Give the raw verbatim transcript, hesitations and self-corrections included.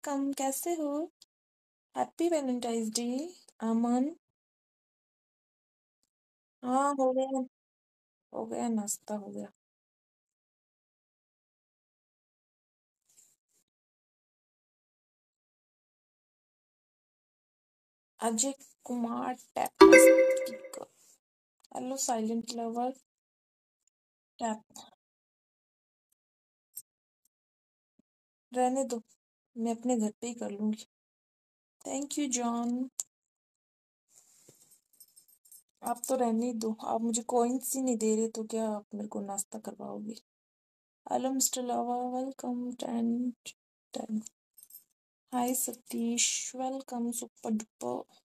Welcome, कैसे हो? Happy Valentine's day. Aman. हाँ, हो गया। हो गया, नाश्ता हो गया। Ajay Kumar tap speaker. Hello silent lover. Tap. रहने दो, मैं अपने घर पे ही कर लूंगी। Thank you John. आप तो रहने ही दो, आप मुझे कॉइन्स ही नहीं दे रहे तो क्या आप मेरे को नाश्ता करवाओगे? Hello mister lover, welcome. Ten ten. Hi Satish, welcome super duper.